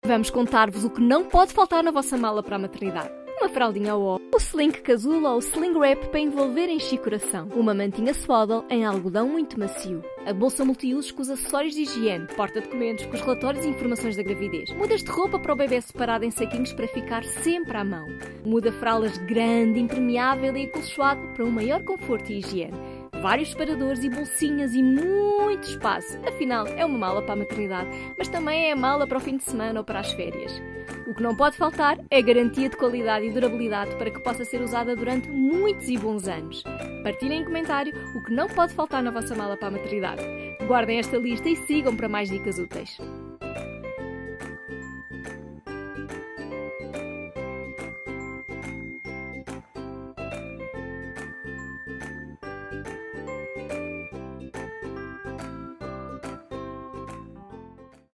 Vamos contar-vos o que não pode faltar na vossa mala para a maternidade. Uma fraldinha ao o sling casulo ou sling wrap para envolver em coração, uma mantinha swaddle em algodão muito macio, a bolsa multiusos com os acessórios de higiene, porta-documentos com os relatórios e informações da gravidez, mudas de roupa para o bebê separado em saquinhos para ficar sempre à mão, muda-fraldas grande, impermeável e acolchoado para um maior conforto e higiene, vários separadores e bolsinhas e muito espaço. Afinal, é uma mala para a maternidade, mas também é a mala para o fim de semana ou para as férias. O que não pode faltar é a garantia de qualidade e durabilidade para que possa ser usada durante muitos e bons anos. Partilhem em comentário o que não pode faltar na vossa mala para a maternidade. Guardem esta lista e sigam para mais dicas úteis.